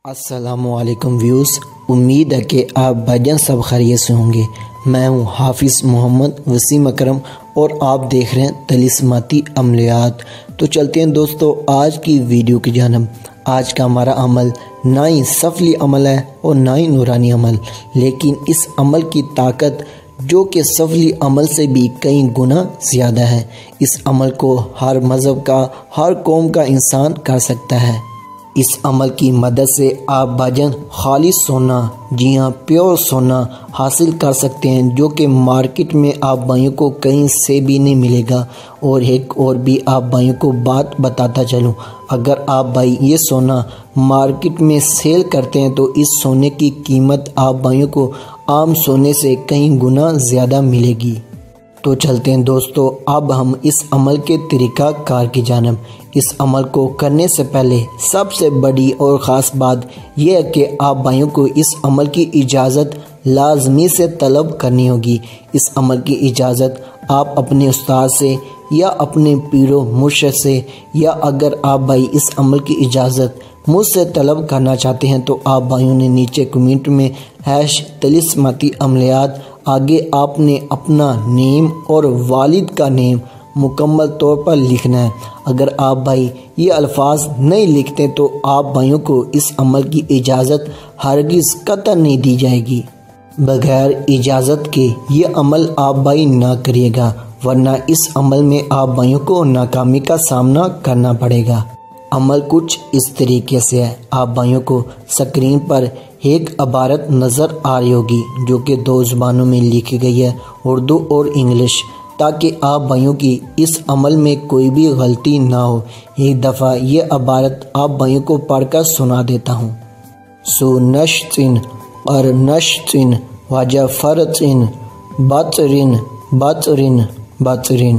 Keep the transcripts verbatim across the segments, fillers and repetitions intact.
السلام علیکم ویوز، امید ہے کہ آپ بھائی سب خیریت سے ہوں گے۔ میں ہوں حافظ محمد وسیم اکرم اور آپ دیکھ رہے ہیں طلسماتی عملیات۔ تو چلتے ہیں دوستو آج کی ویڈیو کی جانب۔ آج کا ہمارا عمل نہ ہی سفلی عمل ہے اور نہ ہی نورانی عمل، لیکن اس عمل کی طاقت جو کہ سفلی عمل سے بھی کئی گنا زیادہ ہے۔ اس عمل کو ہر مذہب کا، ہر قوم کا انسان کر سکتا ہے۔ اس عمل کی مدد سے آپ بھاجن خالص سونا، جی ہاں پیور سونا حاصل کر سکتے ہیں، جو کہ مارکیٹ میں آپ بھائیوں کو کہیں سے بھی نہیں ملے گا۔ اور ایک اور بھی آپ بھائیوں کو بات بتاتا چلوں، اگر آپ بھائی یہ سونا مارکیٹ میں سیل کرتے ہیں تو اس سونے کی قیمت آپ بھائیوں کو عام سونے سے کئی گنا زیادہ ملے گی۔ تو چلتے ہیں دوستو اب ہم اس عمل کے طریقہ کار کی جانب۔ اس عمل کو کرنے سے پہلے سب سے بڑی اور خاص بات یہ ہے کہ آپ بھائیوں کو اس عمل کی اجازت لازمی سے طلب کرنی ہوگی۔ اس عمل کی اجازت آپ اپنے استاد سے یا اپنے پیر و مرشد سے، یا اگر آپ بھائی اس عمل کی اجازت مجھ سے طلب کرنا چاہتے ہیں تو آپ بھائیوں نے نیچے کمنٹ میں ہیش طلسماتی عملیات آگے آپ نے اپنا نیم اور والد کا نیم مکمل طور پر لکھنا ہے۔ اگر آپ بھائی یہ الفاظ نہیں لکھتے تو آپ بھائیوں کو اس عمل کی اجازت ہرگز قطعاً نہیں دی جائے گی۔ بغیر اجازت کے یہ عمل آپ بھائی نہ کریے گا، ورنہ اس عمل میں آپ بھائیوں کو ناکامی کا سامنا کرنا پڑے گا۔ عمل کچھ اس طریقے سے ہے، آپ بھائیوں کو سکرین پر ایک عبارت نظر آ رہی ہوگی جو کہ دو زبانوں میں لکھی گئی ہے، اردو اور انگلش، تاکہ آپ بھائیوں کی اس عمل میں کوئی بھی غلطی نہ ہو۔ ایک دفعہ یہ عبارت آپ بھائیوں کو پڑھ کر سنا دیتا ہوں۔ سو نشتن اور نشتن وجفرتن بطرن بطرن بطرن۔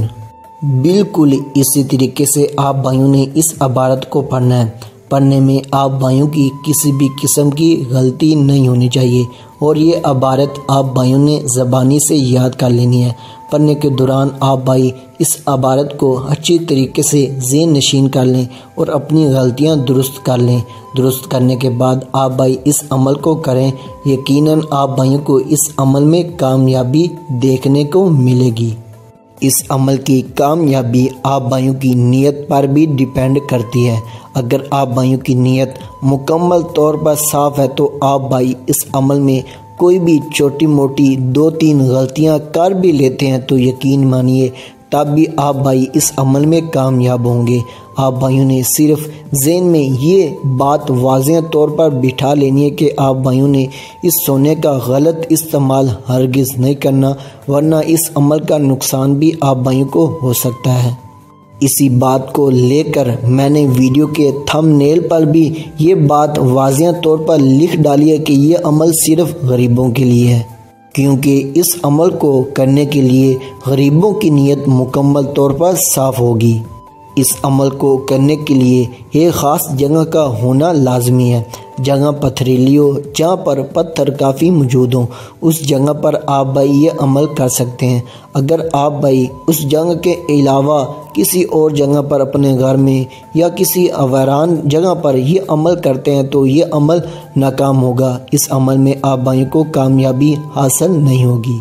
بالکل اسی طریقے سے آپ بھائیوں نے اس عبارت کو پڑھنا ہے۔ پڑھنے میں آپ بھائیوں کی کسی بھی قسم کی غلطی نہیں ہونی چاہیے، اور یہ عبارت آپ بھائیوں نے زبانی سے یاد کر لینی ہے۔ پڑھنے کے دوران آپ بھائی اس عبارت کو اچھی طریقے سے ذہن نشین کر لیں اور اپنی غلطیاں درست کر لیں۔ درست کرنے کے بعد آپ بھائی اس عمل کو کریں، یقیناً آپ بھائیوں کو اس عمل میں کامیابی دیکھنے کو ملے گی۔ اس عمل کی کامیابی آپ بھائیوں کی نیت پر بھی ڈیپینڈ کرتی ہے۔ اگر آپ بھائیوں کی نیت مکمل طور پر صاف ہے تو آپ بھائی اس عمل میں کوئی بھی چھوٹی موٹی دو تین غلطیاں کر بھی لیتے ہیں تو یقین مانیے تب بھی آپ بھائی اس عمل میں کامیاب ہوں گے۔ آپ بھائیوں نے صرف ذہن میں یہ بات واضح طور پر بٹھا لینی ہے کہ آپ بھائیوں نے اس سونے کا غلط استعمال ہرگز نہیں کرنا، ورنہ اس عمل کا نقصان بھی آپ بھائیوں کو ہو سکتا ہے۔ اسی بات کو لے کر میں نے ویڈیو کے تھم نیل پر بھی یہ بات واضح طور پر لکھ ڈالی ہے کہ یہ عمل صرف غریبوں کے لیے ہے، کیونکہ اس عمل کو کرنے کے لیے غریبوں کی نیت مکمل طور پر صاف ہوگی۔ اس عمل کو کرنے کے لیے ایک خاص جگہ کا ہونا لازمی ہے۔ جگہ پتھریلی ہو، جہاں پر پتھر کافی موجود ہوں، اس جگہ پر آپ بھائی یہ عمل کر سکتے ہیں۔ اگر آپ بھائی اس جگہ کے علاوہ کسی اور جگہ پر اپنے گھر میں یا کسی ویران جگہ پر یہ عمل کرتے ہیں تو یہ عمل ناکام ہوگا۔ اس عمل میں آپ بھائیوں کو کامیابی حاصل نہیں ہوگی۔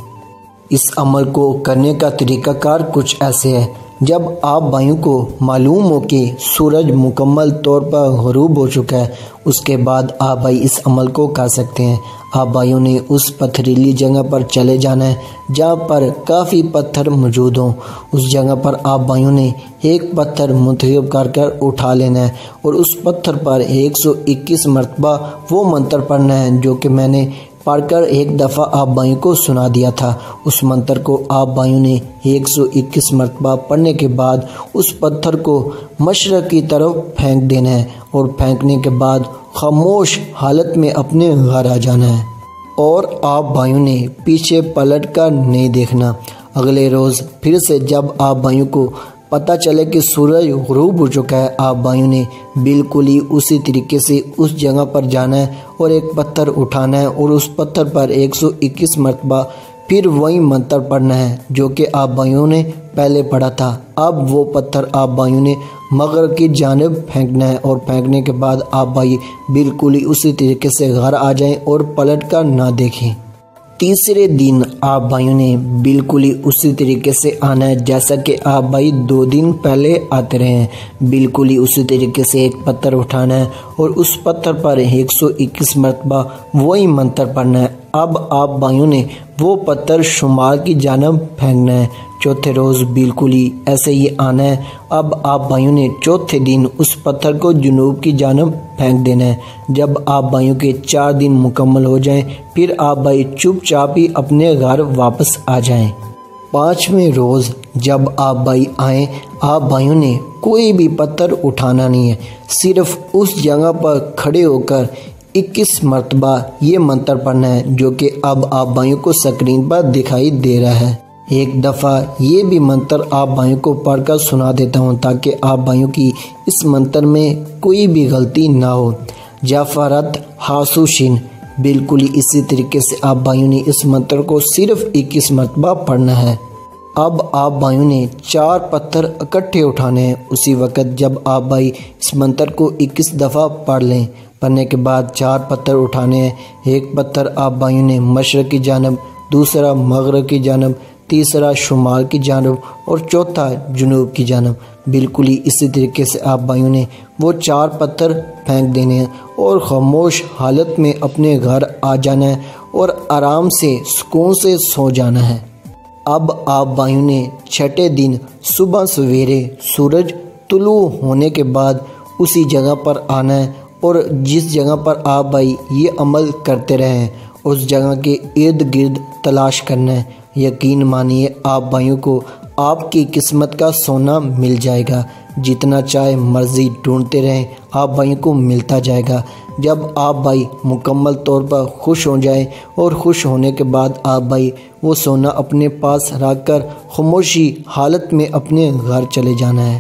اس عمل کو کرنے کا طریقہ کار کچھ ایسے ہے۔ جب آپ بھائیوں کو معلوم ہو کہ سورج مکمل طور پر غروب ہو چکا ہے، اس کے بعد آپ بھائی اس عمل کو کر سکتے ہیں۔ آپ بھائیوں نے اس پتھریلی جگہ پر چلے جانا ہے جہاں پر کافی پتھر موجود ہوں۔ اس جگہ پر آپ بھائیوں نے ایک پتھر منتخب کر کر اٹھا لینا ہے اور اس پتھر پر ایک سو اکیس مرتبہ وہ منتر پڑھنا ہے جو کہ میں نے پڑھ کر ایک دفعہ آپ بھائیوں کو سنا دیا تھا۔ اس منتر کو آپ بھائیوں نے ایک سو اکیس مرتبہ پڑھنے کے بعد اس پتھر کو مشرق کی طرف پھینک دینا ہے، اور پھینکنے کے بعد خاموش حالت میں اپنے گھر آ جانا ہے، اور آپ بھائیوں نے پیچھے پلٹ کر نہیں دیکھنا۔ اگلے روز پھر سے جب آپ بھائیوں کو پتہ چلے کہ سورج غروب ہو چکا ہے، آپ بھائیوں نے بالکل ہی اسی طریقے سے اس جگہ پر جانا ہے اور ایک پتھر اٹھانا ہے اور اس پتھر پر ایک سو اکیس مرتبہ پھر وہی منتر پڑھنا ہے جو کہ آپ بھائیوں نے پہلے پڑھا تھا۔ اب وہ پتھر آپ بھائیوں نے مغرب کی جانب پھینکنا ہے، اور پھینکنے کے بعد آپ بھائی بالکل ہی اسی طریقے سے گھر آ جائیں اور پلٹ کر نہ دیکھیں۔ تیسرے دن آپ بھائیوں نے بالکل ہی اسی طریقے سے آنا ہے جیسا کہ آپ بھائی دو دن پہلے آتے رہے ہیں۔ بالکل ہی اسی طریقے سے ایک پتھر اٹھانا ہے اور اس پتھر پر ایک سو اکیس مرتبہ وہی منتر پڑھنا ہے۔ اب آپ بھائیوں نے وہ پتھر شمال کی جانب پھینکنا ہے۔ چوتھے روز بالکل ہی ایسے ہی آنا ہے۔ اب آپ بھائیوں نے چوتھے دن اس پتھر کو جنوب کی جانب پھینک دینا ہے۔ جب آپ بھائیوں کے چار دن مکمل ہو جائیں پھر آپ بھائی چپ چاپ ہی اپنے گھر واپس آ جائیں۔ پانچویں روز جب آپ بھائی آئیں، آپ بھائیوں نے کوئی بھی پتھر اٹھانا نہیں ہے، صرف اس جگہ پر کھڑے ہو کر اکیس مرتبہ یہ منتر پڑھنا ہے جو کہ اب آپ بھائیوں کو سکرین پر دکھائی دے رہا ہے۔ ایک دفعہ یہ بھی منتر آپ بھائیوں کو پڑھ کر سنا دیتا ہوں تاکہ آپ بھائیوں کی اس منتر میں کوئی بھی غلطی نہ ہو۔ جعفرت حاسوشین، بالکل ہی اسی طریقے سے آپ بھائیوں نے اس منتر کو صرف اکیس مرتبہ پڑھنا ہے۔ اب آپ بھائیوں نے چار پتھر اکٹھے اٹھانے ہیں۔ اسی وقت جب آپ بھائی اس منتر کو اکیس دفعہ پڑھ لیں، پڑھنے کے بعد چار پتھر اٹھانے ہیں۔ ایک پتھر آپ بھائیوں نے مشرق کی جانب، دوسرا مغرب کی جانب، تیسرا شمال کی جانب اور چوتھا جنوب کی جانب۔ بالکل ہی اسی طریقے سے آپ بھائیوں نے وہ چار پتھر پھینک دینے ہیں اور خاموش حالت میں اپنے گھر آ جانا ہے اور آرام سے سکون سے سو جانا ہے۔ اب آپ بھائیوں نے چھٹے دن صبح سویرے سورج طلوع ہونے کے بعد اسی جگہ پر آنا ہے، اور جس جگہ پر آپ بھائی یہ عمل کرتے رہے ہیں اس جگہ کے ارد گرد تلاش کرنا ہے۔ یقین مانیے آپ بھائیوں کو آپ کی قسمت کا سونا مل جائے گا، جتنا چاہے مرضی ڈھونڈتے رہیں آپ بھائیوں کو ملتا جائے گا۔ جب آپ بھائی مکمل طور پر خوش ہو جائیں اور خوش ہونے کے بعد آپ بھائی وہ سونا اپنے پاس رکھ کر خاموشی حالت میں اپنے گھر چلے جانا ہے۔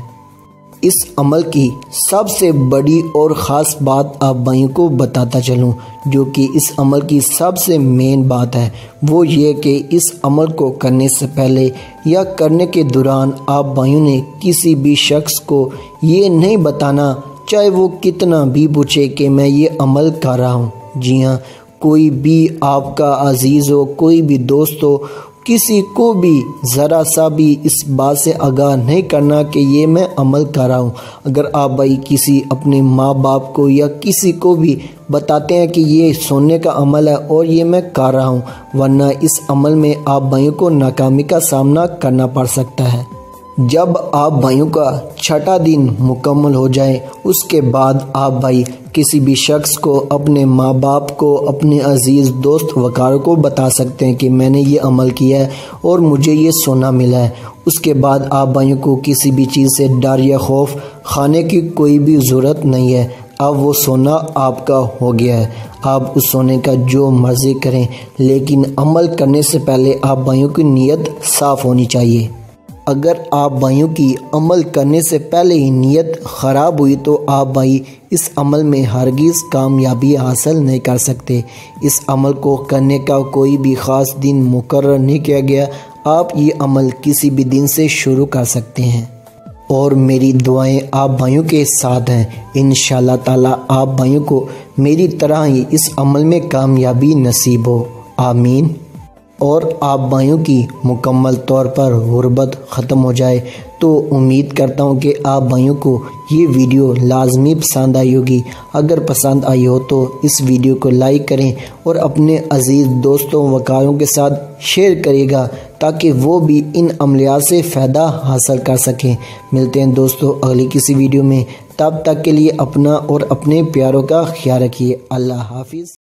اس عمل کی سب سے بڑی اور خاص بات آپ بھائیوں کو بتاتا چلوں، جو کہ اس عمل کی سب سے مین بات ہے، وہ یہ کہ اس عمل کو کرنے سے پہلے یا کرنے کے دوران آپ بھائیوں نے کسی بھی شخص کو یہ نہیں بتانا، چاہے وہ کتنا بھی پوچھے کہ میں یہ عمل کر رہا ہوں۔ جی ہاں، کوئی بھی آپ کا عزیز ہو، کوئی بھی دوست ہو، کسی کو بھی ذرا سا بھی اس بات سے آگاہ نہیں کرنا کہ یہ میں عمل کر رہا ہوں۔ اگر آپ بھائی کسی اپنے ماں باپ کو یا کسی کو بھی بتاتے ہیں کہ یہ سونے کا عمل ہے اور یہ میں کر رہا ہوں، ورنہ اس عمل میں آپ بھائیوں کو ناکامی کا سامنا کرنا پڑ سکتا ہے۔ جب آپ بھائیوں کا چھٹا دن مکمل ہو جائے اس کے بعد آپ بھائی کسی بھی شخص کو، اپنے ماں باپ کو، اپنے عزیز دوست وغیرہ کو بتا سکتے ہیں کہ میں نے یہ عمل کیا ہے اور مجھے یہ سونا ملا ہے۔ اس کے بعد آپ بھائیوں کو کسی بھی چیز سے ڈر یا خوف کھانے کی کوئی بھی ضرورت نہیں ہے۔ اب وہ سونا آپ کا ہو گیا ہے، آپ اس سونے کا جو مرضی کریں، لیکن عمل کرنے سے پہلے آپ بھائیوں کی نیت صاف ہونی چاہیے۔ اگر آپ بھائیوں کی عمل کرنے سے پہلے ہی نیت خراب ہوئی تو آپ بھائی اس عمل میں ہرگز کامیابی حاصل نہیں کر سکتے۔ اس عمل کو کرنے کا کوئی بھی خاص دن مقرر نہیں کیا گیا، آپ یہ عمل کسی بھی دن سے شروع کر سکتے ہیں، اور میری دعائیں آپ بھائیوں کے ساتھ ہیں۔ انشاءاللہ تعالی آپ بھائیوں کو میری طرح ہی اس عمل میں کامیابی نصیب ہو، آمین۔ اور آپ بھائیوں کی مکمل طور پر غربت ختم ہو جائے تو امید کرتا ہوں کہ آپ بھائیوں کو یہ ویڈیو لازمی پسند آئی ہوگی۔ اگر پسند آئی ہو تو اس ویڈیو کو لائک کریں اور اپنے عزیز دوستوں وقاروں کے ساتھ شیئر کرے گا تاکہ وہ بھی ان عملیات سے فائدہ حاصل کر سکیں۔ ملتے ہیں دوستوں اگلی کسی ویڈیو میں، تب تک کے لیے اپنا اور اپنے پیاروں کا خیال رکھیے۔ اللہ حافظ۔